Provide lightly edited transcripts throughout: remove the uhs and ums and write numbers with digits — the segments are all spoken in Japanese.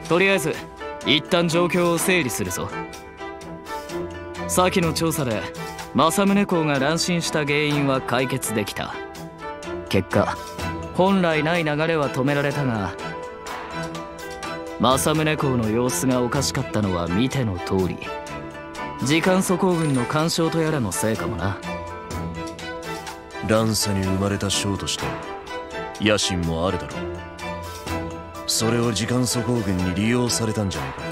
とりあえず一旦状況を整理するぞ。先の調査で政宗公が乱心した原因は解決できた。結果本来ない流れは止められたが、政宗公の様子がおかしかったのは見ての通り、時間祖公軍の干渉とやらのせいかもな。 乱世に生まれた将として野心もあるだろう。それを時間祖公軍に利用されたんじゃないか。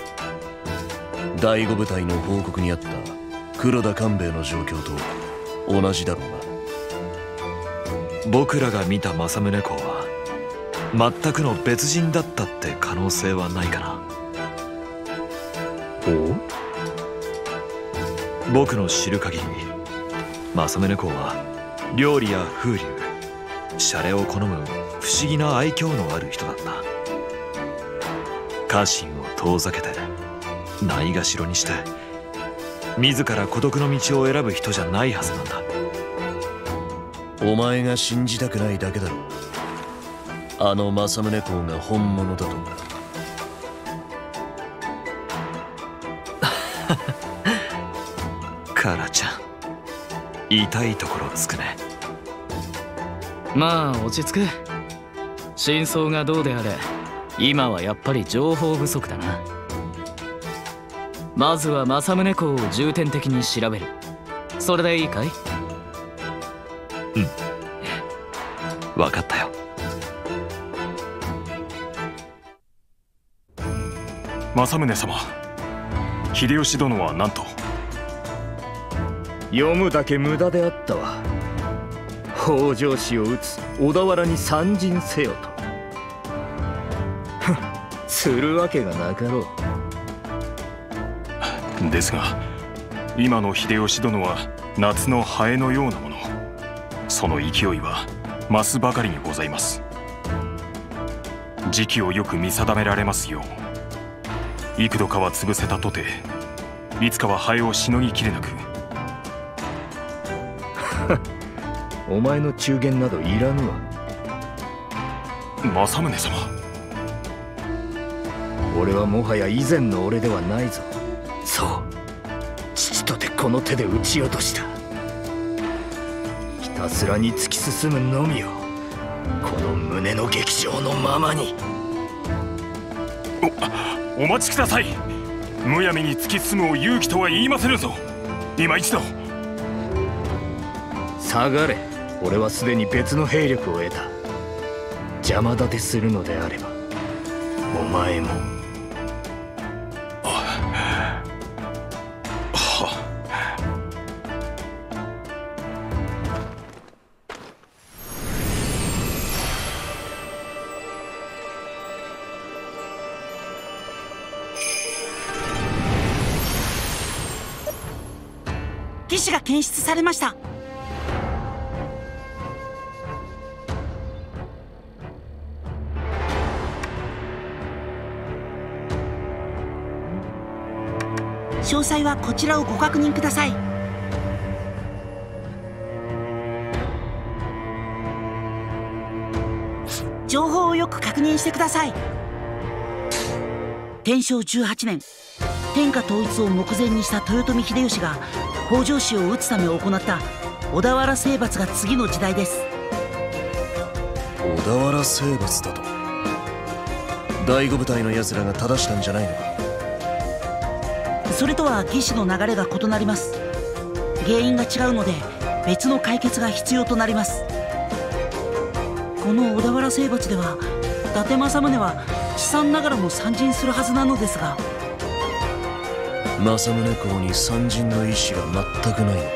第五部隊の報告にあった黒田官兵衛の状況と同じだろうな。 僕らが見た政宗公は全くの別人だったって可能性はないかな。 お？ 僕の知る限り政宗公は料理や風流、シャレを好む不思議な愛嬌のある人だった。家臣を遠ざけてないがしろにして自ら孤独の道を選ぶ人じゃないはずなんだ。 お前が信じたくないだけだろう。あの政宗公が本物だとか。 カラちゃん、痛いところつくね。 まあ落ち着く。真相がどうであれ今はやっぱり情報不足だな。まずは政宗公を重点的に調べる。それでいいかい？ うん、分かったよ。 政宗様、秀吉殿は何と？ 読むだけ無駄であったわ。北条氏を討つ小田原に参陣せよと。するわけがなかろう。ですが今の秀吉殿は夏のハエのようなもの。その勢いは増すばかりにございます。時期をよく見定められますよう、幾度かは潰せたとていつかはハエをしのぎきれなく。 お前の中言などいらぬわ。 政宗様、 俺はもはや以前の俺ではないぞ。そう、父とてこの手で撃ち落とした。ひたすらに突き進むのみよ、この胸の劇場のままに。 お待ちください。むやみに突き進むを勇気とは言いませぬぞ。今一度。 下がれ。俺はすでに別の兵力を得た。邪魔立てするのであればお前も。 騎士が検出されました。詳細はこちらをご確認ください。情報をよく確認してください。天正18年、天下統一を目前にした豊臣秀吉が北条氏を討つため行った小田原征伐が次の時代です。 小田原征伐だと？第五部隊の奴らが正したんじゃないのか？ それとは議士の流れが異なります。原因が違うので別の解決が必要となります。この小田原征伐では伊達政宗は資産ながらも参陣するはずなのですが。 政宗公に参陣の意思が全くないの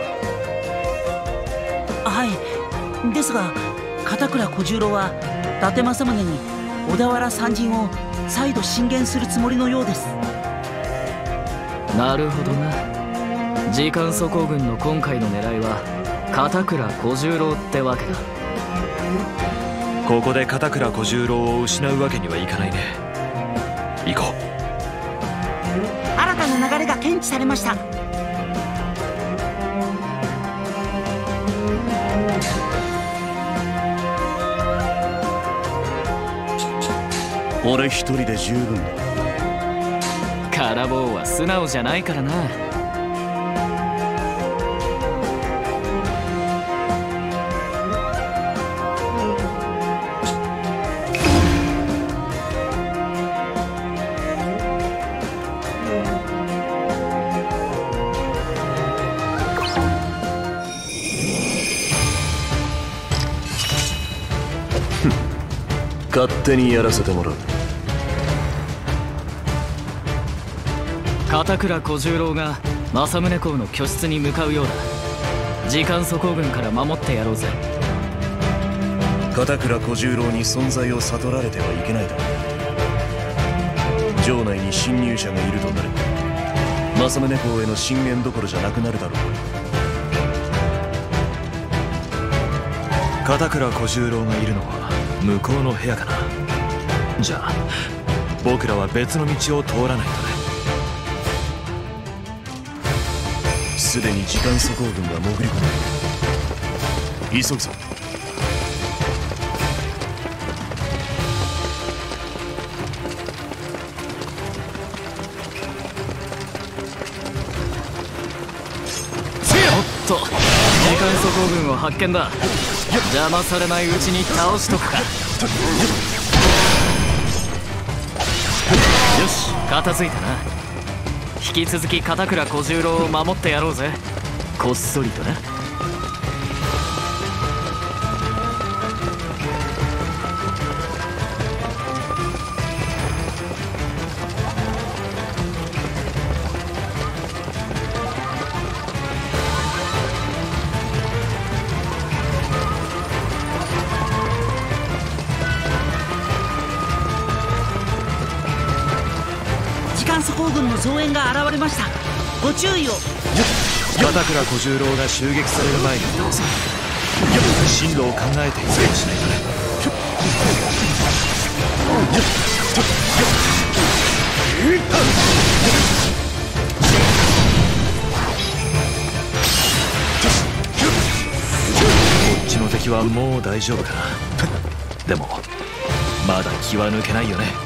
か？ はい、ですが片倉小十郎は伊達政宗に小田原参陣を再度進言するつもりのようです。 なるほどな。時間祖公軍の今回の狙いは片倉小十郎ってわけだ。 ここで片倉小十郎を失うわけにはいかないね。行こう。 新たな流れが検知されました。 俺一人で十分だ。 カラボーは素直じゃないからな。 勝手にやらせてもらう。 片倉小十郎が政宗公の居室に向かうようだ。時間粗行軍から守ってやろうぜ。 片倉小十郎に存在を悟られてはいけないだろう。城内に侵入者がいるとなれば政宗公への進言どころじゃなくなるだろう。 片倉小十郎がいるのは向こうの部屋かな。じゃあ僕らは別の道を通らないとね。 すでに時間粗行軍が潜り込んでいる。急ぐぞ。 おっと、時間粗行軍を発見だ。邪魔されないうちに倒しとくか。よし、片付いたな。引き続き片倉小十郎を守ってやろうぜ。こっそりとな。 粗行軍の増援が現れました。ご注意を。 片倉小十郎が襲撃される前に倒す。進路を考えて移動しないとね。こっちの敵はもう大丈夫かな。でもまだ気は抜けないよね。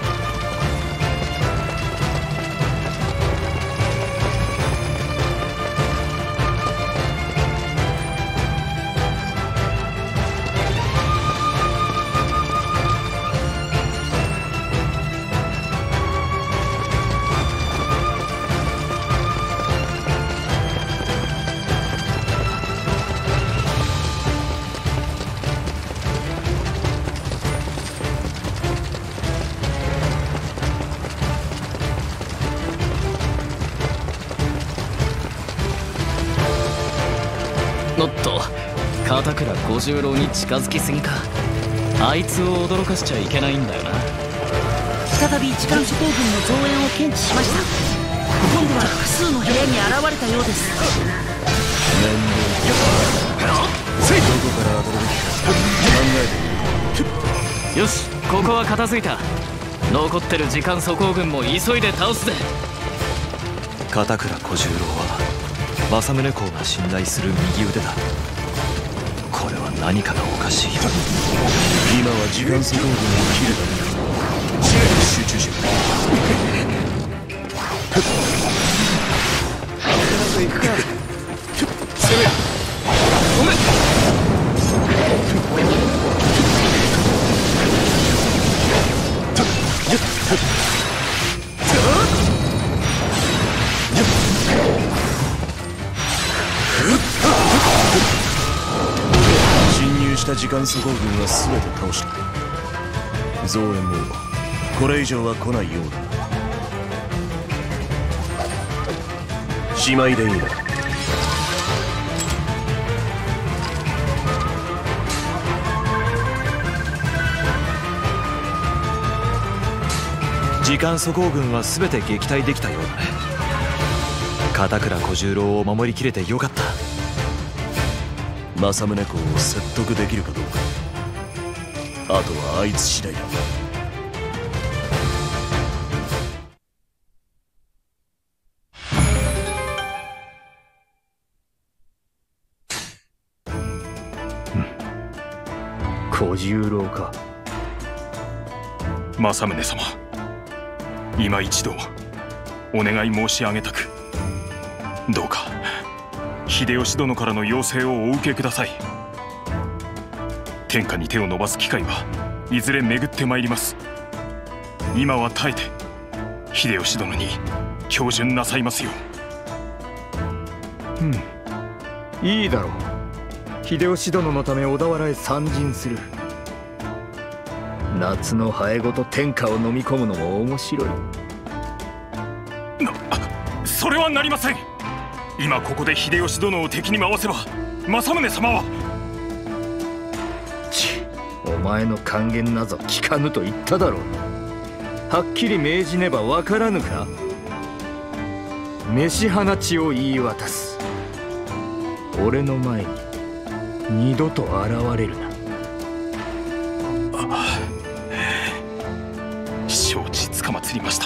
おっと、片倉小十郎に近づきすぎか。あいつを驚かしちゃいけないんだよな。 再び時間粗行軍の増援を検知しました。今度は複数の部屋に現れたようです。 どこから当たるべきか考えてみる。 よし、ここは片付いた。残ってる時間粗行軍も急いで倒すぜ。 片倉小十郎は政宗公が信頼する右腕だ。これは何かがおかしい。 今は時間粗行軍を切るためだ。集中しろ。行くか。攻めろ。ごめん。侵入した時間粗行軍は全て倒した。増援もこれ以上は来ないようだ。しまいでいいな。 時間粗行軍は全て撃退できたようだね。片倉小十郎を守りきれてよかった。 政宗公を説得できるかどうか、あとはあいつ次第だ。 小十郎か。 政宗様、今一度お願い申し上げたく、どうか秀吉殿からの要請をお受けください。天下に手を伸ばす機会はいずれ巡ってまいります。今は耐えて秀吉殿に恭順なさいますよう。いいだろう。秀吉殿のため小田原へ参陣する。夏のハエごと天下を飲み込むのも面白い。 それはなりません。今ここで秀吉殿を敵に回せば政宗様は。 お前の諫言なぞ聞かぬと言っただろう。はっきり命じねばわからぬか。飯放ちを言い渡す。俺の前に二度と現れるな。 承知つかまつりました。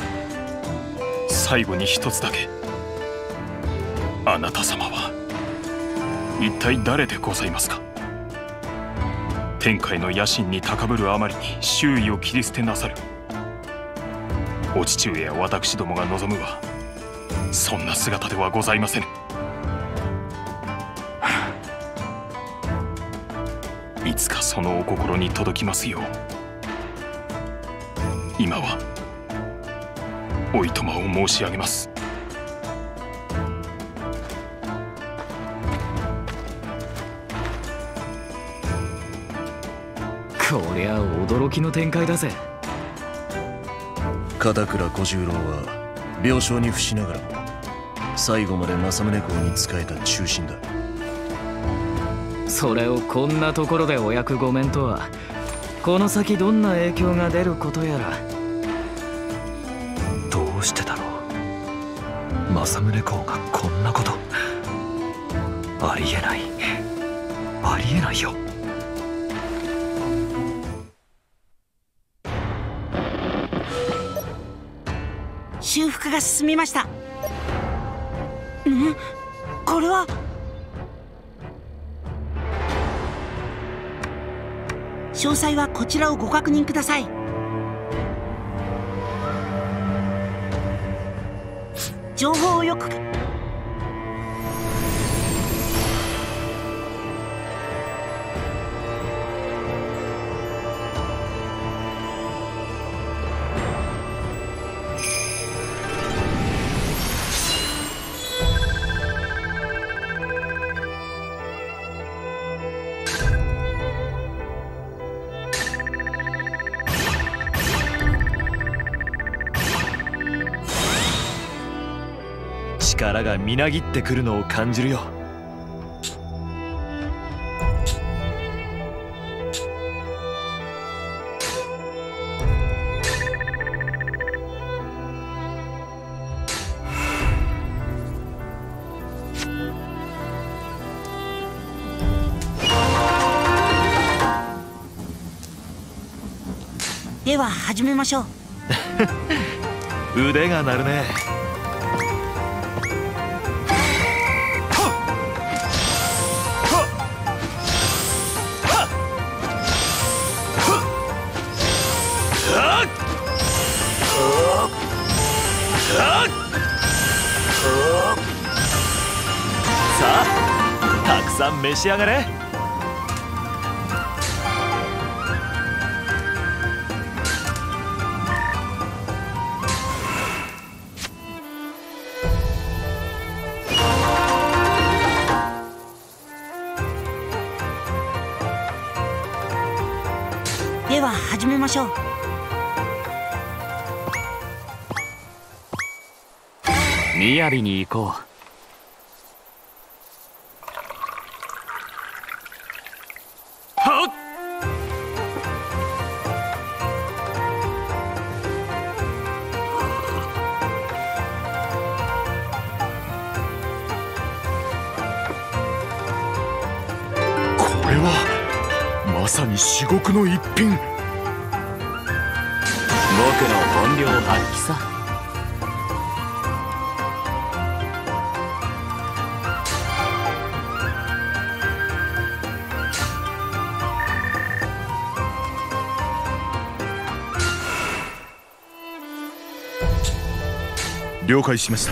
最後に一つだけ、あなた様は一体誰でございますか。天下への野心に高ぶるあまりに周囲を切り捨てなさるお父上や私どもが望むはそんな姿ではございませぬ。いつかそのお心に届きますよう、今はおいとまを申し上げます。 こりゃ驚きの展開だぜ。 片倉小十郎は病床に伏しながらも最後まで政宗公に仕えた忠臣だ。 それをこんなところでお役御免とは、この先どんな影響が出ることやら。 どうしてだろう。政宗公がこんなこと。ありえない。ありえないよ。 修復が進みました。これは。詳細はこちらをご確認ください。情報をよく。 力がみなぎってくるのを感じるよ。 では始めましょう。腕が鳴るね。さあ、たくさん召し上がれ。 では始めましょう。 雅に行こう。 これはまさに至極の一品。 僕の本領発揮さ。 了解しました。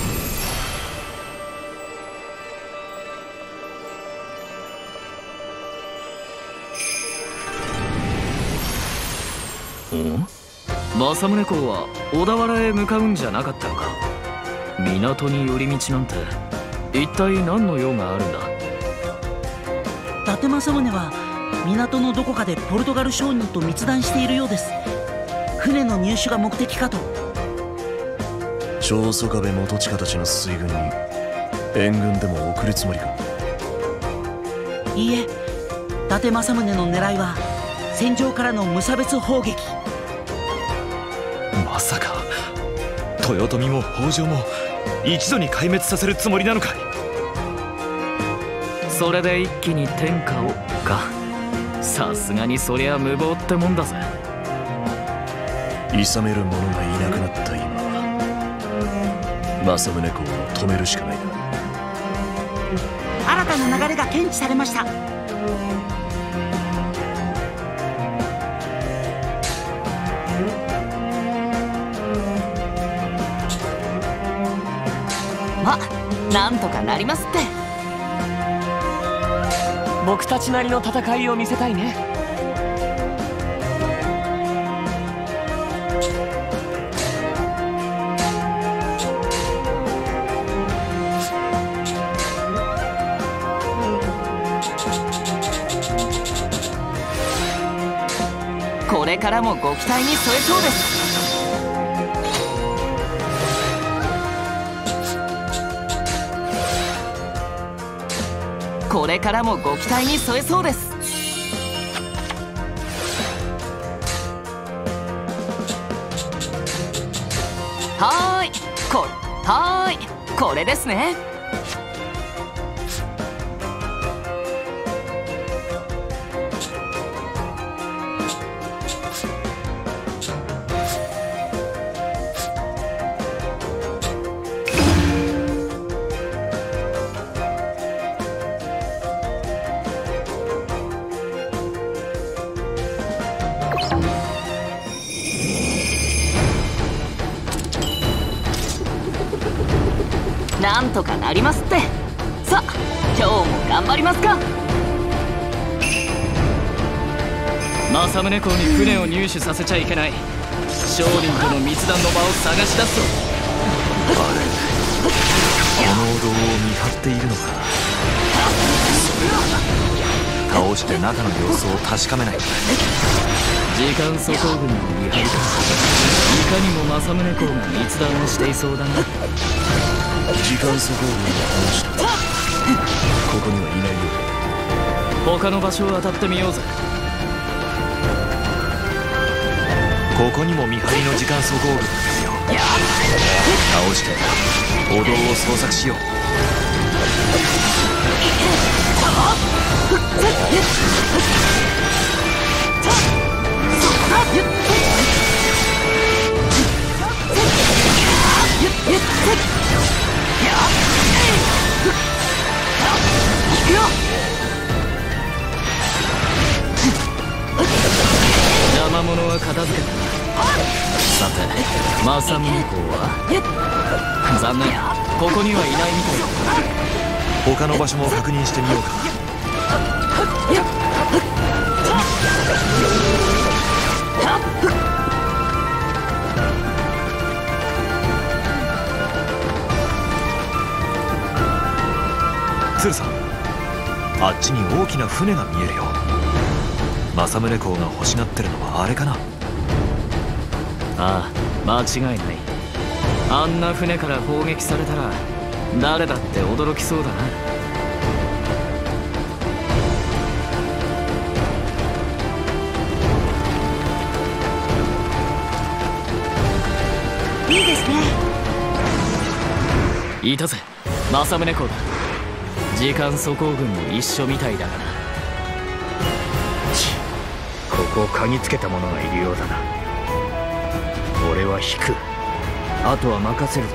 政宗公は小田原へ向かうんじゃなかったのか。港に寄り道なんて一体何の用があるんだ。 伊達政宗は港のどこかでポルトガル商人と密談しているようです。船の入手が目的かと。 長宗我部元親たちの水軍に援軍でも送るつもりか。 いいえ、伊達政宗の狙いは戦場からの無差別砲撃。 まさか豊臣も北条も一度に壊滅させるつもりなのかい。 それで一気に天下をか。さすがにそりゃ無謀ってもんだぜ。 諌める者がいなくなった今、政宗公を止めるしかないな。 新たな流れが検知されました。 ま、なんとかなりますって。僕たちなりの戦いを見せたいね。これからもご期待に添えそうです。これからもご期待に添えそうです。はーい、これですね。なんとかなりますって。さあ今日も頑張りますか。 政宗公に船を入手させちゃいけない。商人との密談の場を探し出すぞ。 このお堂を見張っているのか。倒して中の様子を確かめないと。 時間粗行軍の見張りか。いかにも政宗公が密談をしていそうだな。 時間粗行軍の話だ。ここにはいないようだ。 他の場所を当たってみようぜ。 ここにも見張りの時間粗行軍がいるよ。倒してお堂を捜索しよう。 邪魔者は片付けた。さて政宗公は残念、ここにはいないみたいだ。 他の場所も確認してみようか。鶴さん、あっちに大きな船が見えるよ。政宗公が欲しがってるのはあれかな。 ああ、間違いない。あんな船から砲撃されたら誰だって驚きそうだな。 いいですね。 いたぜ、政宗公だ。時間粗行軍も一緒みたいだがな。 ここを嗅ぎつけた者がいるようだな。俺は引く。あとは任せるぞ。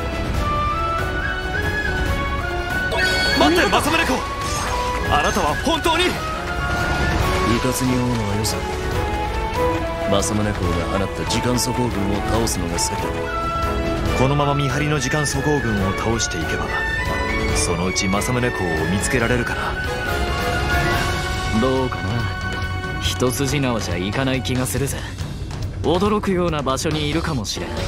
待って政宗公、あなたは本当に。 うかつに追うのはよさ。政宗公が放った時間粗行軍を倒すのが先だ。 このまま見張りの時間粗行軍を倒していけばそのうち政宗公を見つけられるかな。 どうかな。一筋縄じゃいかない気がするぜ。驚くような場所にいるかもしれない。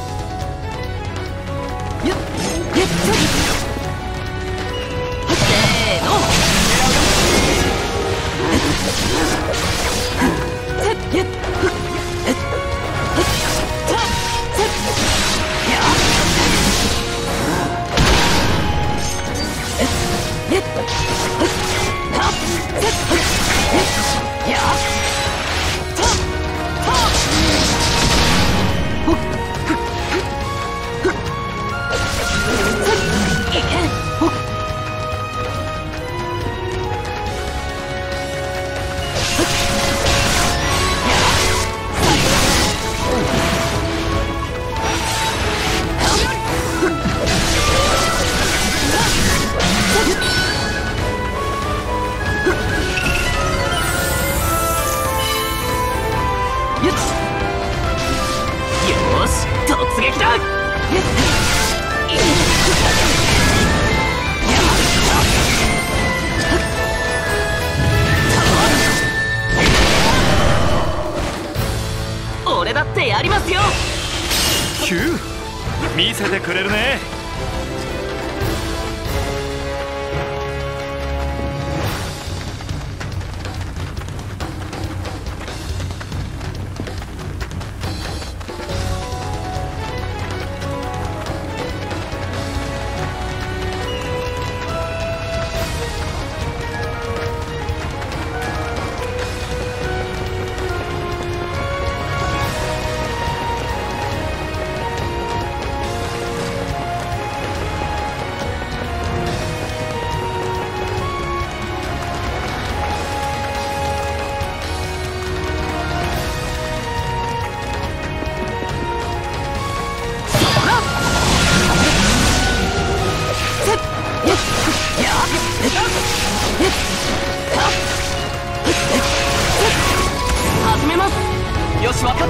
俺だってやりますよ。 キュー、見せてくれるね。 始めます。よし、分かった。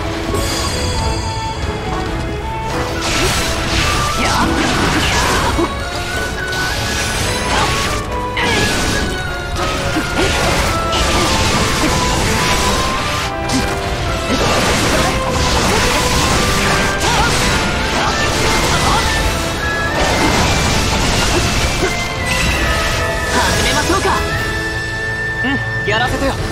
始めましょうか。うん、やらせてよ。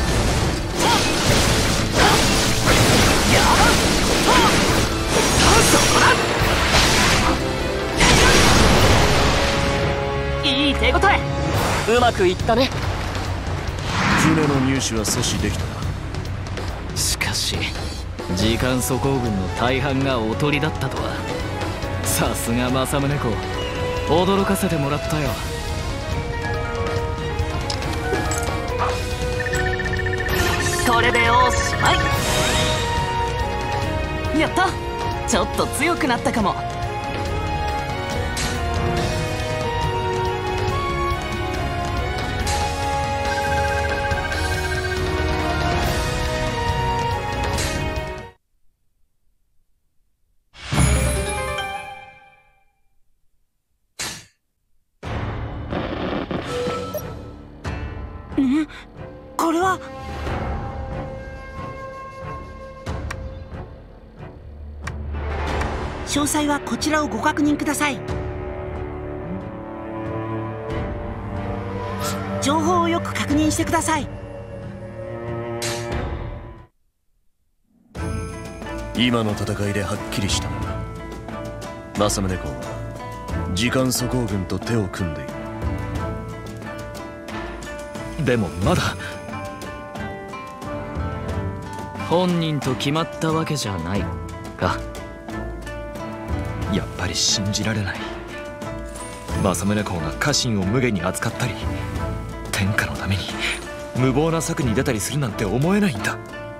いい手応え。うまくいったね。 船の入手は阻止できたな。 しかし時間粗行軍の大半がおとりだったとは。さすが政宗公、驚かせてもらったよ。 これでおしまい。やった。ちょっと強くなったかも。 これは詳細はこちらをご確認ください。情報をよく確認してください。 今の戦いではっきりしたな。政宗公は時間粗行軍と手を組んでいる。 でもまだ本人と決まったわけじゃないか。 やっぱり信じられない。政宗公が家臣を無下に扱ったり天下のために無謀な策に出たりするなんて思えないんだ。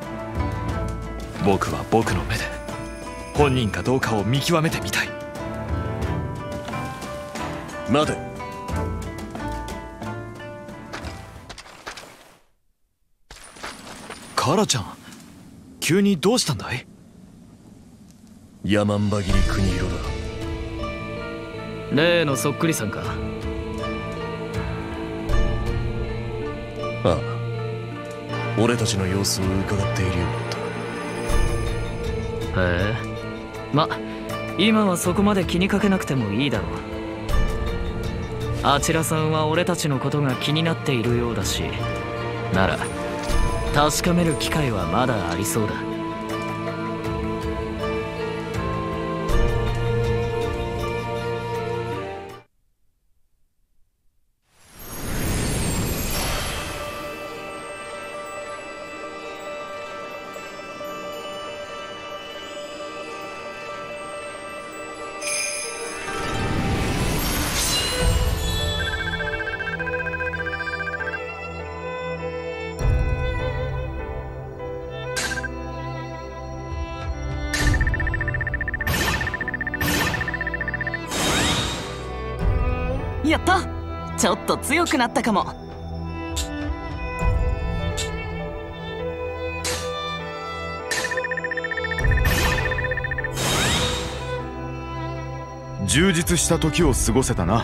僕は僕の目で本人かどうかを見極めてみたい。 待て。 カラちゃん、急にどうしたんだい？ 山んば切り国色だ。 例のそっくりさんか。 ああ、俺たちの様子を伺っているようだった。 へえ、ま、今はそこまで気にかけなくてもいいだろう。あちらさんは俺たちのことが気になっているようだし、なら確かめる機会はまだありそうだ。 やった！ちょっと強くなったかも。 充実した時を過ごせたな。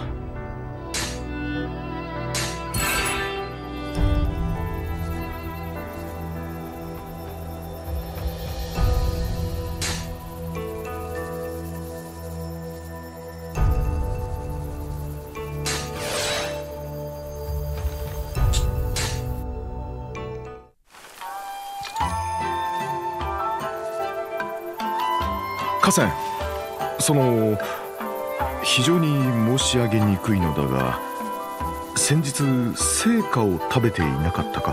河川、非常に申し上げにくいのだが、先日成果を食べていなかったか？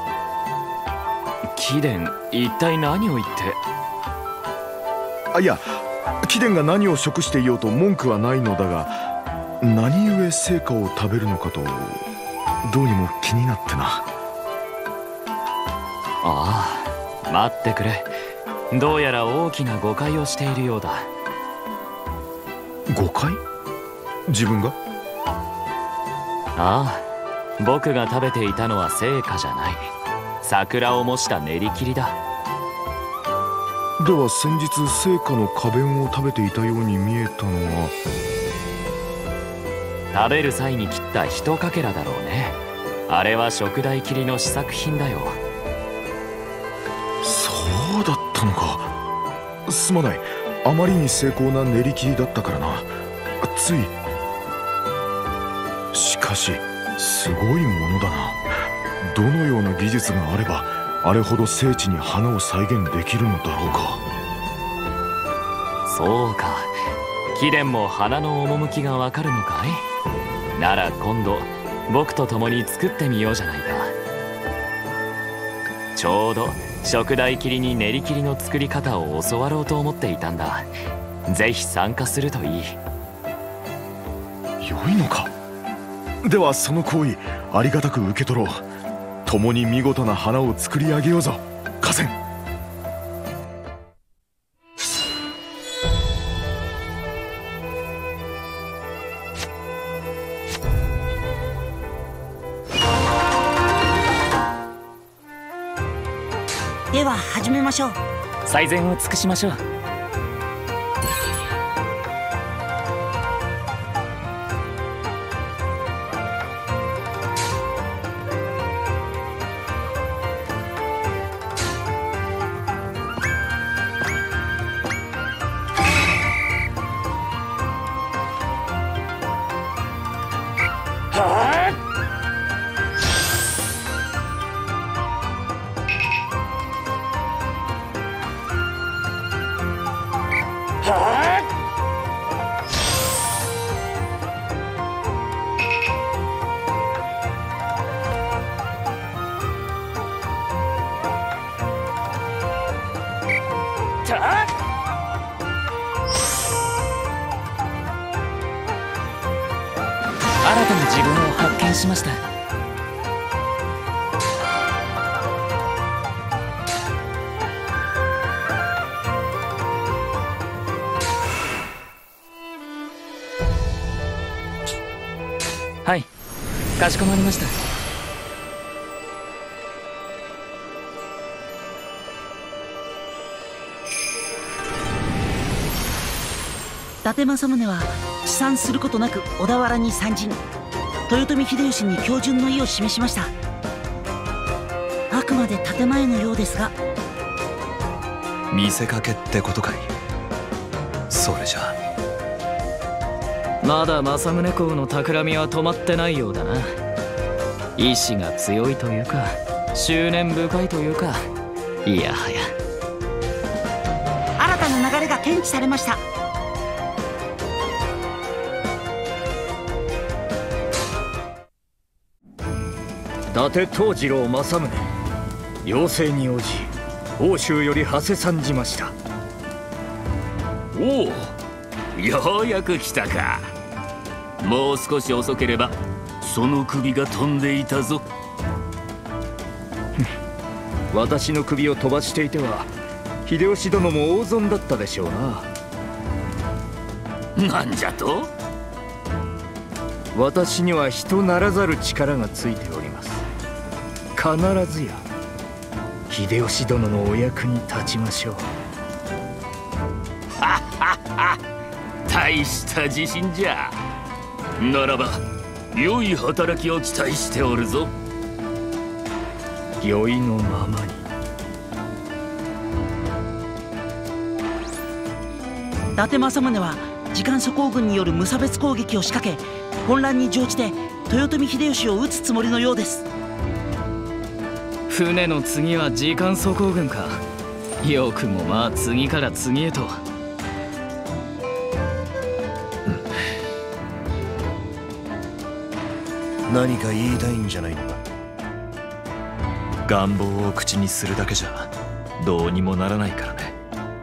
貴殿、一体何を言って？ いや、貴殿が何を食していようと文句はないのだが、何故成果を食べるのかとどうにも気になってな。 ああ、待ってくれ。どうやら大きな誤解をしているようだ。 誤解？自分が？ ああ、僕が食べていたのは成果じゃない。桜を模した練り切りだ。 では先日成果の花弁を食べていたように見えたのは？ 食べる際に切った一かけらだろうね。あれは食材切りの試作品だよ。 そうだったのか。すまない。あまりに精巧な練り切りだったからな。つい。しかしすごいものだな。どのような技術があればあれほど精緻に花を再現できるのだろうか。 そうか、貴殿も花の趣がわかるのかい？なら今度僕と共に作ってみようじゃないか。ちょうど食材切りに練り切りの作り方を教わろうと思っていたんだ。ぜひ参加するといい。 良いのか。ではその行為ありがたく受け取ろう。共に見事な花を作り上げようぞ、河川。 では始めましょう。 最善を尽くしましょう。新たな自分を発見しました。はい、かしこまりました。 伊達政宗は遅参することなく小田原に参陣、豊臣秀吉に恭順の意を示しました。あくまで建前のようですが。 見せかけってことかい。それじゃまだ政宗公の企みは止まってないようだな。意志が強いというか執念深いというか、いやはや新たな流れが検知されました。 伊達藤次郎政宗、要請に応じ欧州より馳せ参じました。 おお、ようやく来たか。もう少し遅ければその首が飛んでいたぞ。 私の首を飛ばしていては秀吉殿も大損だったでしょうな。 なんじゃと？ 私には人ならざる力がついております。必ずや秀吉殿のお役に立ちましょう。 はっはっは、大した自信じゃ。ならば良い働きを期待しておるぞ。 良いのままに。 伊達政宗は時間粗行軍による無差別攻撃を仕掛け、混乱に乗じて豊臣秀吉を討つつもりのようです。 船の次は時間粗行軍か。よくもまあ次から次へと。 何か言いたいんじゃないのか。 願望を口にするだけじゃどうにもならないからね。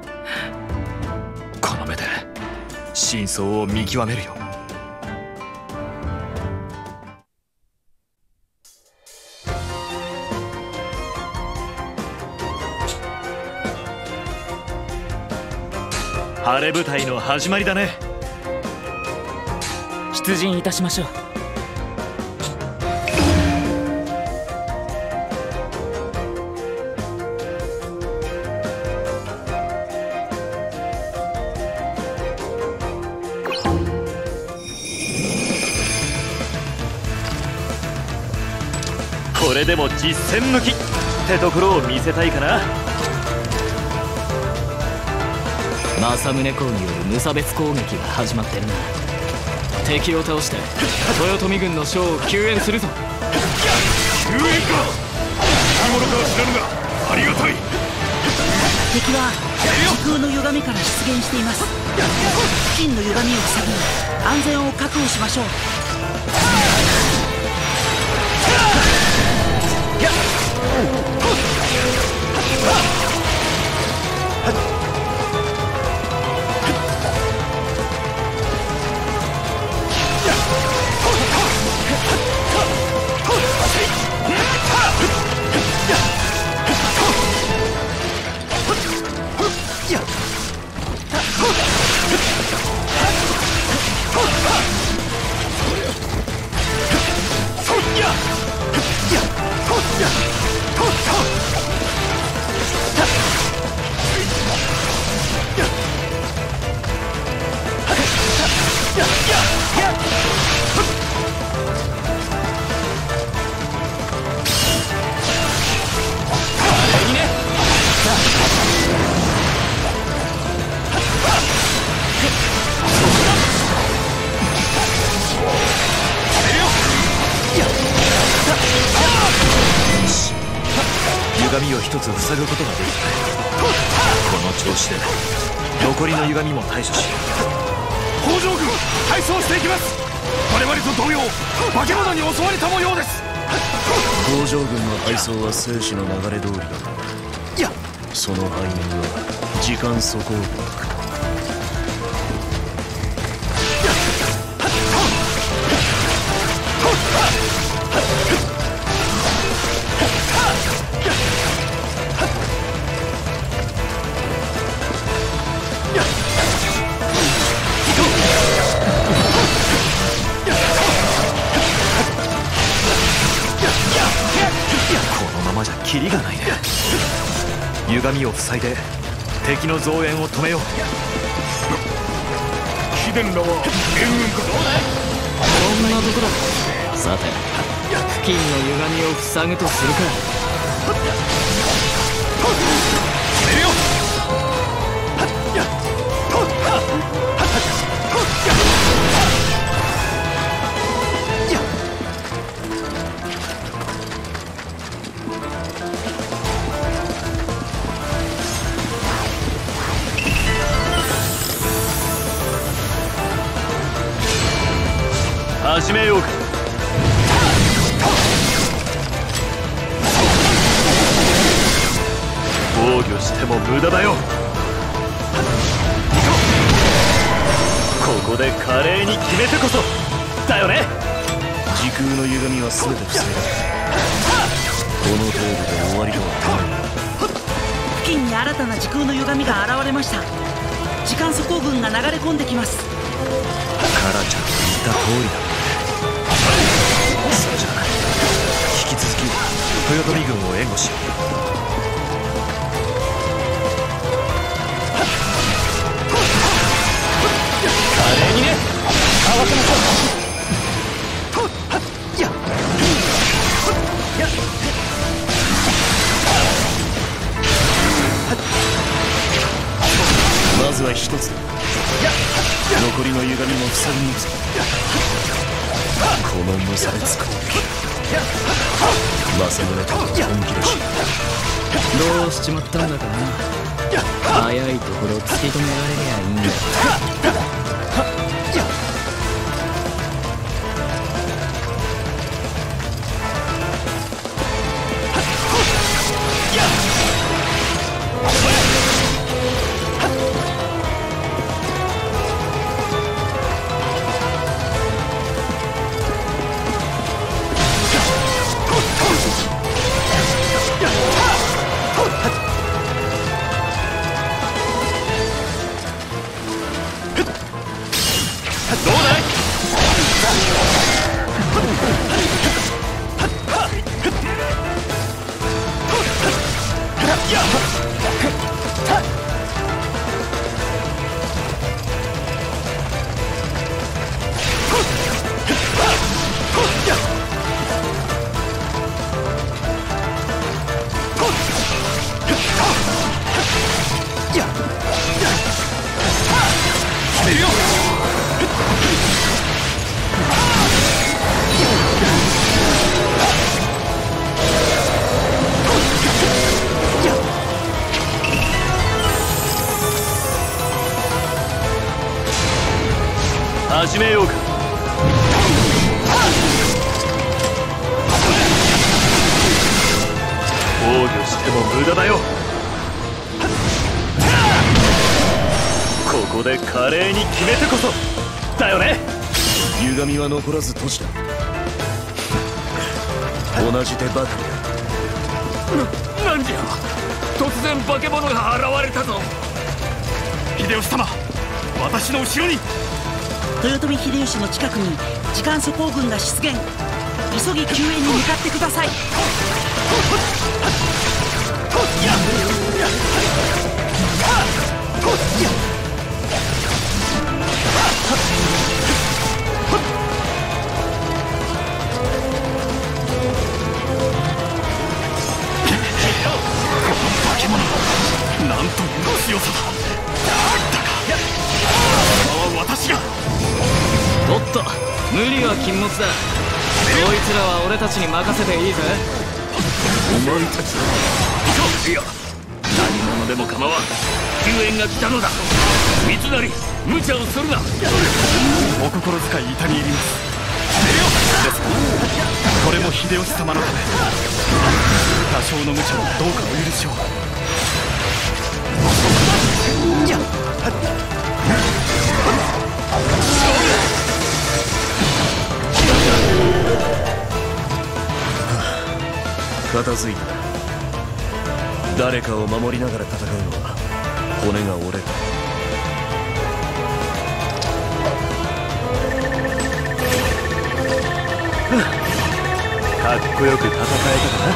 この目で真相を見極めるよ。晴れ舞台の始まりだね。 出陣いたしましょう。 これでも実戦向きってところを見せたいかな。 政宗公による無差別攻撃が始まってるな。敵を倒して豊臣軍の将を救援するぞ。 救援か。何者かは知らぬがありがたい。 敵は時空の歪みから出現しています。付近の歪みを塞ぎ安全を確保しましょう。 歪みを一つ塞ぐことができた。この調子で残りの歪みも対処し、 北条軍敗走していきます。我々と同様化け物に襲われた模様です。 北条軍の敗走は生死の流れ通りだ。いや、その背面は時間粗行軍か。 キリがないね。歪みを塞いで敵の増援を止めよう。 貴殿らは援軍か。 こんなところ。さて付近の歪みを塞ぐとするか。 攻めるよ。 始めようか。防御しても無駄だよ。ここで華麗に決めてこそだよね。 時空の歪みは全て防いだ。この程度で終わりとは思えない。 付近に新たな時空の歪みが現れました。時間速攻軍が流れ込んできます。 カラちゃんの言った通りだ。それじゃあ引き続き豊臣軍を援護しよう。華麗にね、合わせましょう。 まずは一つ。残りの歪みも塞ぎに行くぞ。この無差別攻撃、政宗と本気だし。 どうしちまったんだかな。早いところ突き止められりゃいいんだ。 始めようか。防御しても無駄だよ。ここで華麗に決めてこそだよね。 歪みは残らず閉じた。同じ手ばかりだ。 なんじゃ、突然化け物が現れたぞ。 秀吉様、私の後ろに。 豊臣秀吉の近くに時間速攻軍が出現。急ぎ救援に向かってください。 なんという強さだ。だが私が。 おっと、無理は禁物だ。こいつらは俺たちに任せていいぜ。 お前たちいや、何者でも構わん。救援が来たのだ。三成、無茶をするな。 お心遣い至り入ります。ですがこれも秀吉様のため、多少の無茶もどうかお許しを。 片付いた。誰かを守りながら戦うのは骨が折れる。 かっこよく戦えたかな。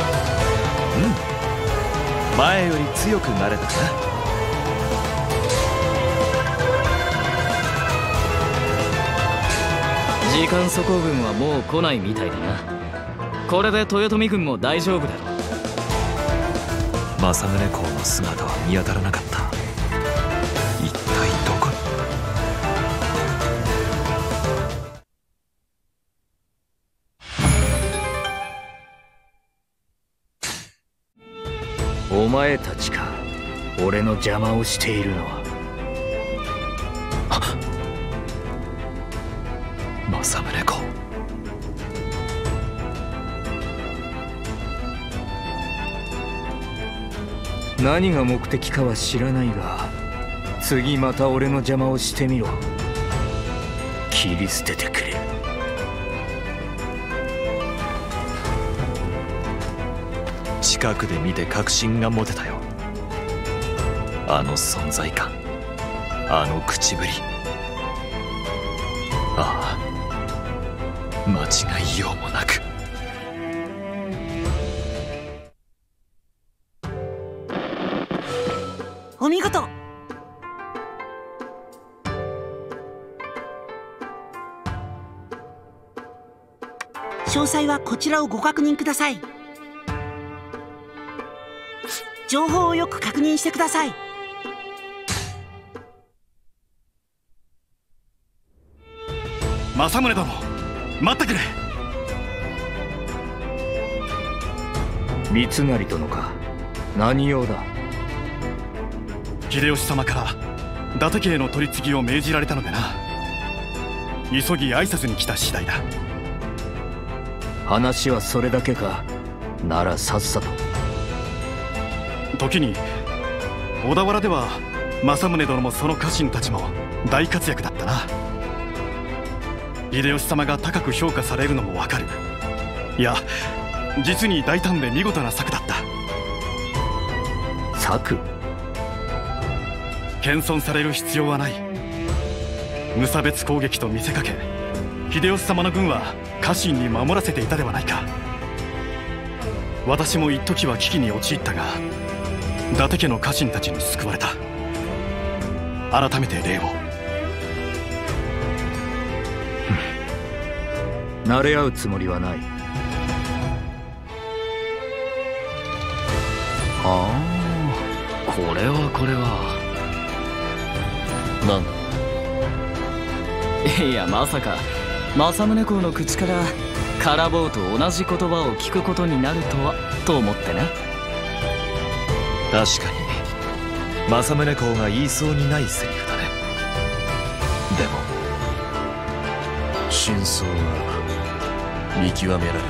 前より強くなれたかな。 時間底軍はもう来ないみたいだな。これで豊臣軍も大丈夫だろう。 政宗公の姿は見当たらなかった。一体どこに。お前たちか、俺の邪魔をしているのは。 政宗公。 何が目的かは知らないが、次また俺の邪魔をしてみろ。切り捨ててくれ。 近くで見て確信が持てたよ。あの存在感、あの口ぶり。ああ、間違いようもなく。 お見事。詳細はこちらをご確認ください。情報をよく確認してください。 政宗殿、待ってくれ。 三成殿か。何用だ。 秀吉様から伊達家への取り次ぎを命じられたのでな。急ぎ挨拶に来た次第だ。 話はそれだけか。ならさっさと。 時に小田原では政宗殿もその家臣たちも大活躍だったな。秀吉様が高く評価されるのもわかる。いや、実に大胆で見事な策だった。 策？ 謙遜される必要はない。無差別攻撃と見せかけ、秀吉様の軍は家臣に守らせていたではないか。私も一時は危機に陥ったが、伊達家の家臣たちに救われた。改めて礼を。 慣れ合うつもりはない。 ああ、これはなんだ。 いや、まさか政宗公の口からカラボウと同じ言葉を聞くことになるとはと思ってな。 確かに政宗公が言いそうにないセリフだね。でも真相が見極められる。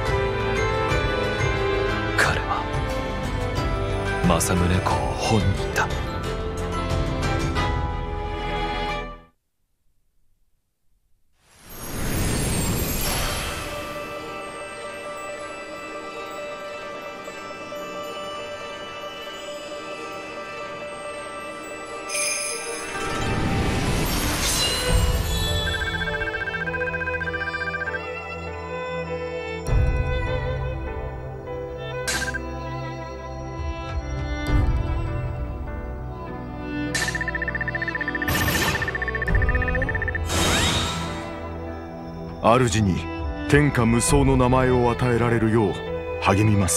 彼は政宗公本人だ。 主に天下無双の名前を与えられるよう励みます。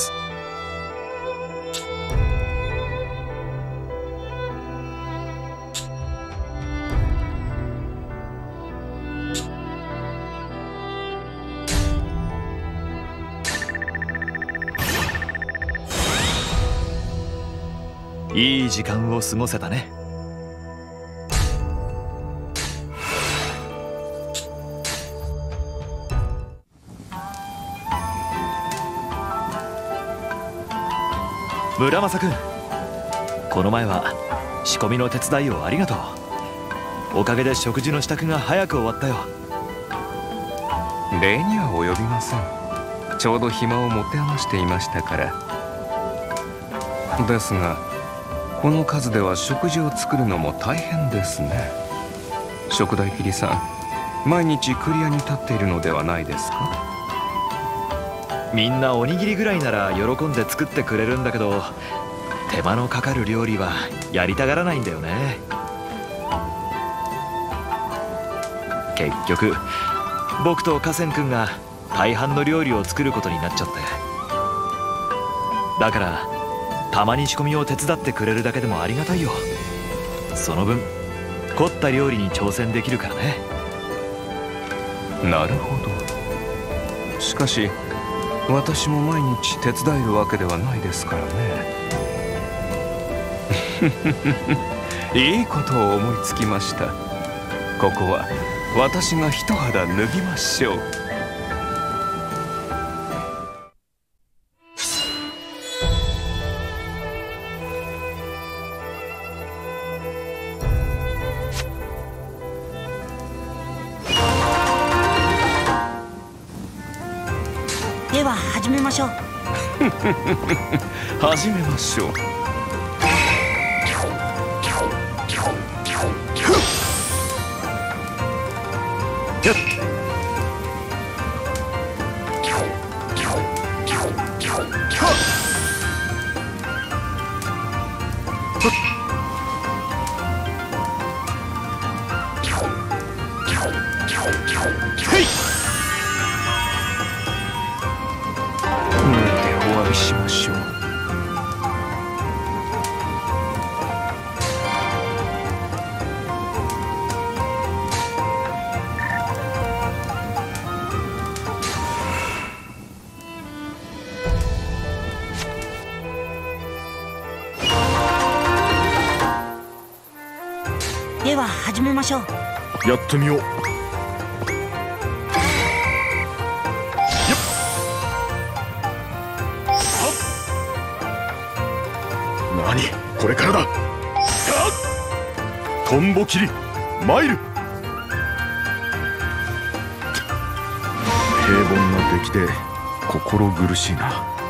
いい時間を過ごせたね。村正君、この前は仕込みの手伝いをありがとう。おかげで食事の支度が早く終わったよ。 礼には及びません。ちょうど暇を持て余していましたから。ですがこの数では食事を作るのも大変ですね。食代切りさん、毎日クリアに立っているのではないですか。 みんなおにぎりぐらいなら喜んで作ってくれるんだけど、手間のかかる料理はやりたがらないんだよね。結局僕と河川君が大半の料理を作ることになっちゃって。だからたまに仕込みを手伝ってくれるだけでもありがたいよ。その分凝った料理に挑戦できるからね。 なるほど。しかし私も毎日手伝えるわけではないですからね。いいことを思いつきました。ここは私が一肌脱ぎましょう。 では始めましょう。 始めましょう。お詫びしましょう。 では始めましょう。 やってみよう。何？これからだ。トンボ切り参る。平凡な出来で心苦しいな。